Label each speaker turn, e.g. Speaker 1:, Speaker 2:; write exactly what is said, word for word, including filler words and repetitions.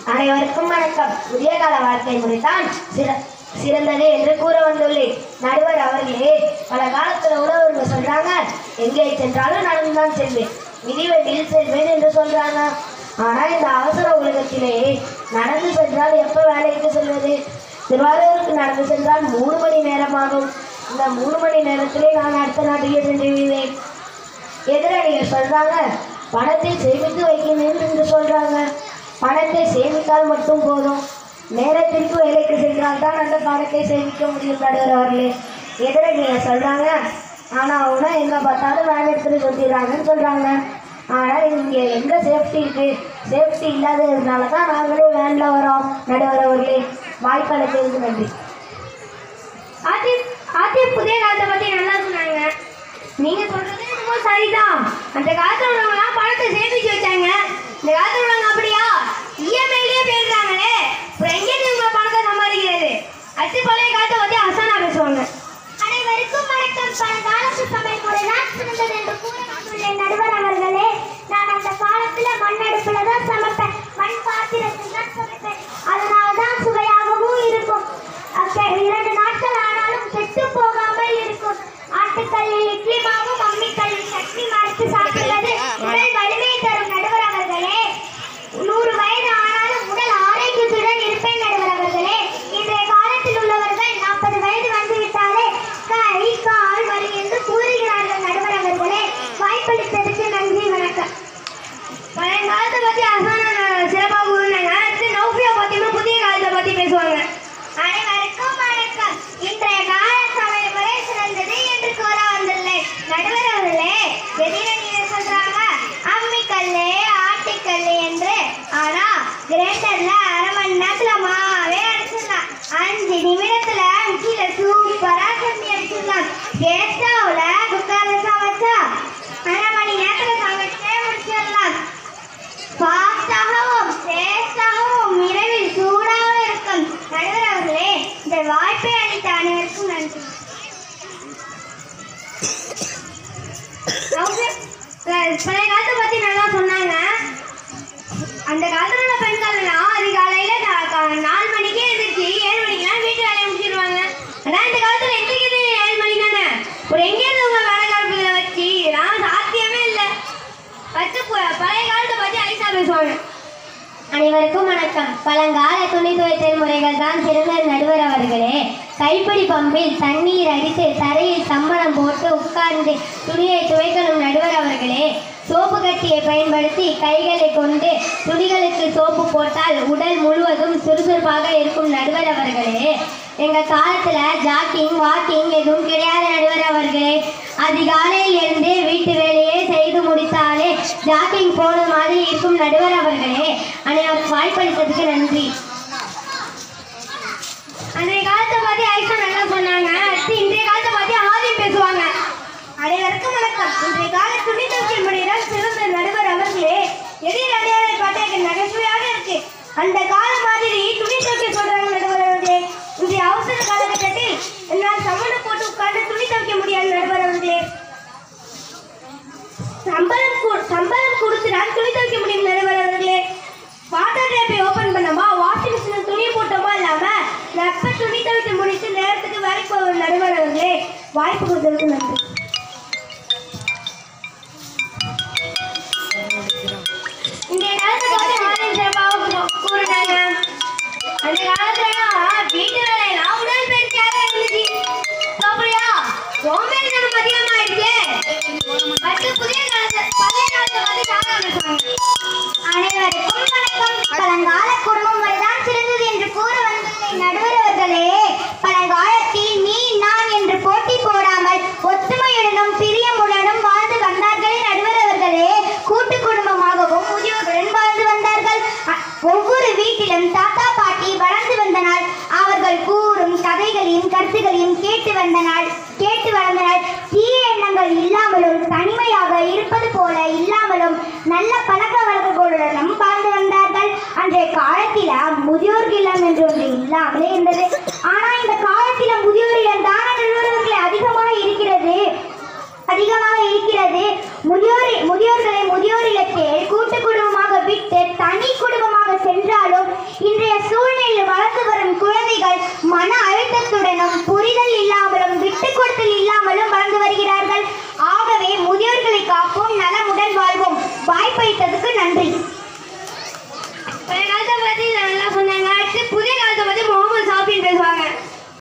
Speaker 1: அனைவருக்கும் வணக்கம். புதிய கால வாழ்க்கை முறைதான் சிறந்தது என்று கூற வந்துள்ளேன். நடுவர் அவர்களே, பல காலத்துல உழவருங்க சொல்றாங்க, எங்கே சென்றாலும் நடந்துதான் செல்வேன், மிதிவண்டியில் செல்வேன் என்று சொல்றாங்க. ஆனா இந்த அவசர உலகத்திலே நடந்து சென்றால் எப்ப வேலைக்கு செல்வது? திருவாரூருக்கு நடந்து சென்றால் மூணு மணி நேரமாகும். இந்த மூணு மணி நேரத்திலே நான் அடுத்த நாட்டிலே சென்று விடுவேன். எதிரடிகள் சொல்றாங்க, பணத்தை சேமித்து வைக்கிறேன் என்று சொல்றாங்க. பணத்தை சேமித்தால் மட்டும் போதும், நேரத்திற்கு வேலைக்கு சென்றால் தான் அந்த பணத்தை சேமிக்க முடியும். நடுவர் அவர்களே, எதிரடிகள் சொல்றாங்க, ஆனால் அவங்க எங்கே பார்த்தாலும் வேன் எடுத்துட்டு சொல்லிடுறாங்கன்னு சொல்றாங்க. ஆனால் இங்கே எங்கே சேஃப்டி இருக்கு? சேஃப்டி இல்லாததுனால தான் நாங்களே வேனில் வரோம். நடுவர் அவர்களே, வாய்ப்பளித்ததுக்கு நன்றி.
Speaker 2: ஆதி ஆதி புதிய காலத்தை பற்றி நல்லா சொன்னாங்க. நீங்கள் சொல்கிறது ரொம்ப சரிதான். அந்த காலத்தில் உள்ளவங்களாம் பணத்தை சேமிச்சு வச்சாங்க. இந்த காலத்தில் உள்ளவங்க அப்படியா? இஎம்ஐலேயே பேசுகிறாங்களே, அப்புறம் எங்கேருந்து உங்களை பணத்தை சம்பாதிக்கிறது? அடுத்து பழைய காலத்தை பற்றி அசானா பேசுவாங்க.
Speaker 3: அனைவருக்கும் வணக்கம். பழங்காலத்து சமையல் முறை தான் சிறந்தது என்று கூற வந்துள்ளேன். நடுவர் அவர்களே, நான் அந்த காலத்தில் மண் அடுப்பில் தான் சமைப்பேன், மண் பாத்திரத்தில் தான் சமைப்பேன். அதனால தான் சுவையாகவும் இருக்கும். இரண்டு நாட்கள் ஆனாலும் கெட்டு போகாமல் இருக்கும். ஆட்டுக்கல்லில் இட்லி மாவும் அம்மிக்கல்லில் சட்னி மறைத்து சாப்பிடுவது உடல் வலிமை தரும். நடுவர் அவர்களே, நூறு வயது ஆனாலும் உடல் ஆரோக்கியத்துடன் இருப்பேன். நடுவர் அவர்களே, இன்றைய காலத்தில் உள்ளவர்கள் நாற்பது வயது வந்துவிட்டாலே கை கால் வலி என்று கூறுகிறார்கள். நடுவர் அவர்களே, வாய்ப்பளித்ததற்கு நன்றி, வணக்கம்.
Speaker 2: பழைய காலத்தை பற்றி அசானா சிறப்பாக கூறினாங்க. அடுத்து நௌஃபியா பற்றியுமே புதிய காலத்தை பற்றி பேசுவாங்க.
Speaker 3: அனைவருக்கும் வணக்கம். இன்றைய கால சமையல் முறை சிறந்தது என்று கூற வந்துள்ளேன். நடுவர் அவர்களே, எதிரணியை சொல்றாங்க அம்மிக்கல்லு ஆட்டிக்கல்லு என்று. ஆனா கிரைண்டர்ல அரை மணி நேரத்துல மாவே அடிச்சிடலாம். அஞ்சு நிமிடத்துல மிக்சியில சூப்பரா சட்னி அடிச்சிடலாம். கேஸ் ஸ்டவ்ல குக்கர்ல சமைச்சா அரை மணி நேரத்துல சமைச்சே முடிச்சிடலாம். ஃபாஸ்டாகவும் டேஸ்டாகவும் இரவில் சூடாகவும் இருக்கும். நடுவர் அவர்களே, இந்த வாய்ப்பை அளித்த அனைவருக்கும் நன்றி.
Speaker 2: பழைய காலத்தை பற்றி நல்லா சொன்னாங்க. அந்த காலத்தில் உள்ள பெண்கள்லாம் அதிகாலையில் நாலு மணிக்கே எழுந்திரிச்சு ஏழு மணிக்கெல்லாம் வீட்டு வேலையை முடிச்சிடுவாங்க. ஆனால் இந்த காலத்தில் எந்திரிக்கிறது ஏழு மணி தானே. ஒரு எங்கேயிருந்து உங்கள் வேலை காலத்தில் வச்சு இதெல்லாம் சாத்தியமே இல்லை. பத்து பழைய காலத்தை பற்றி ஐசா பேசுவாங்க.
Speaker 1: அனைவருக்கும் வணக்கம். பழங்கால துணி துவைத்தல் முறைகள் தான் சிறந்த. நடுவர் அவர்களே, கைப்பிடி பம்பில் தண்ணீர் அடித்து தரையில் சம்மணம் போட்டு உட்கார்ந்து துணியை துவைக்கணும். நடுவர் அவர்களே, சோப்பு கட்டியை பயன்படுத்தி கைகளை கொண்டு துணிகளுக்கு சோப்பு போட்டால் உடல் முழுவதும் சுறுசுறுப்பாக இருக்கும். நடுவர் அவர்களே, எங்கள் காலத்தில் ஜாக்கிங் வாக்கிங் எதுவும் கிடையாது. நடுவர் அவர்களே, அதிகாலையில் இருந்து வீட்டு வேலையே செய்து முடித்தாலே ஜாக்கிங் போன மாதிரி இருக்கும். நடுவர் அவர்களே, அனைவருக்கு வாய்ப்பளித்ததுக்கு நன்றி.
Speaker 2: அன்றைய காலத்தை பற்றி ஐசா நல்லா சொன்னாங்க. அடுத்து இன்றைய காலத்தை பற்றி ஆதியம் பேசுவாங்க.
Speaker 3: அனைவருக்கும் வணக்கம். இன்றைய கால துணி துவைக்கும் முறைதான் சிறந்த. நடுவர் அவர்களே, எதிர் அடையாளை பார்த்தா எனக்கு நகைச்சுவையாக இருக்கு. அந்த காலம் மாதிரி துணி துவைக்க சொல்றாங்க. நடுவர் அவர்களே, இன்றைய அவசர காலகட்டத்தில் என்னால் சமணம் போட்டு உட்கார்ந்து துணி துவைக்க முடியாது. நடுவர் அவர்களே, சம்பளம் சம்பளம் கொடுத்துதான் துணி துவைக்க முடியும். நடுவர் அவர்களே, வாட்டர் டேப்பை ஓபன் பண்ணோமா, வாஷிங் மிஷின் துணியை போட்டோமா இல்லாம எப்ப துணி துவைக்க முடிச்சு நேரத்துக்கு வேலைக்கு போகும். நடுவர் அவர்களே, வாய்ப்பு கொடுத்ததுக்கு நன்றி.
Speaker 2: இன்றைய காலத்தை பற்றி ஆதியம் சிறப்பாக கூறினாங்க. அந்த காலத்துலலாம் வீட்டு வேலையெல்லாம் உடற்பயிற்சியாக இருந்துச்சு. அப்படியா சோம்பேறித்தனம் அதிகமாயிடுச்சு. அடுத்து புதிய காலத்தை பழைய காலத்தை பற்றி சாதா பேசுவாங்க.
Speaker 3: அனைவருக்கும் வணக்கம். பழங்கால குடும்ப முறைதான் சிறந்தது என்று கூற வந்துள்ளேன். நடுவர் அவர்களே, பழங்காலத்தில் நீ நான் என்று போட்டி போடாமல் ஒத்துமையுடனும் பிரியமுடனும் வாழ்ந்து வந்தார்களே. நடுவர் அவர்களே, கூட்டு குடும்பமாகவும் முதியோர்களுடன் வாழ்ந்து வந்தார்கள். ஒவ்வொரு வீட்டிலும் தாத்தா பாட்டி வளர்ந்து வந்த நாள், அவர்கள் கூறும் கதைகளையும் கருத்துகளையும் கேட்டு வந்த நாள் கேட்டு வளர்ந்த நாள். தீய எண்ணங்கள் இல்லாமலும் தனிமையாக இருப்பது போல இல்லாமலும் நல்ல பழக்க வழக்கங்களுடனும் வாழ்ந்து வந்தார்கள். அன்றைய காலத்தில முதியோர் இல்லம் என்று ஒன்று இல்லாமலே இருந்தது. ஆனா இந்த காலத்தில முதியோர் இல்லம் தான நிறுவனங்களை அதிகமாக இருக்கிறது அதிகமாக இருக்கிறது முதியோர் முதியோர்களை முதியோர் இல்லத்தில் கூட்டு குடும்பமாக விட்டு தனி குடும்பமாக சென்றாலும் இன்றைய சூழ்நிலையில் வளர்ந்து வரும் குழந்தைகள் மன அழுத்தத்துடனும் புரிதல் இல்லாமலும் விட்டு கொடுத்தல் இல்லாமலும் வளர்ந்து வருகிறார்கள். ஆகவே முதியோர்களை காப்போம், நலமுடன் வாழ்வோம். வாய்ப்பளித்ததுக்கு